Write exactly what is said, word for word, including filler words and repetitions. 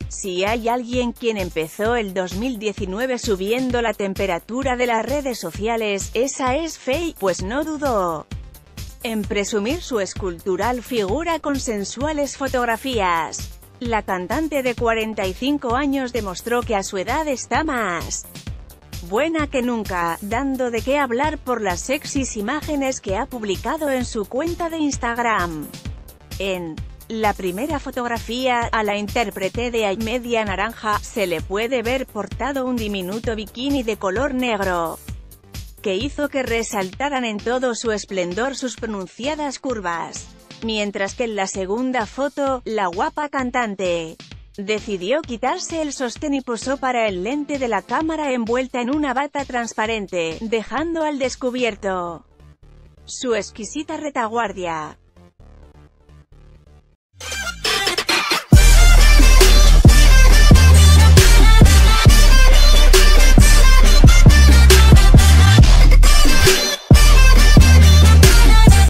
Si hay alguien quien empezó el dos mil diecinueve subiendo la temperatura de las redes sociales, esa es Feid, pues no dudó en presumir su escultural figura con sensuales fotografías. La cantante de cuarenta y cinco años demostró que a su edad está más buena que nunca, dando de qué hablar por las sexys imágenes que ha publicado en su cuenta de Instagram. En la primera fotografía, a la intérprete de Ay Media Naranja, se le puede ver portado un diminuto bikini de color negro, que hizo que resaltaran en todo su esplendor sus pronunciadas curvas. Mientras que en la segunda foto, la guapa cantante decidió quitarse el sostén y posó para el lente de la cámara envuelta en una bata transparente, dejando al descubierto su exquisita retaguardia.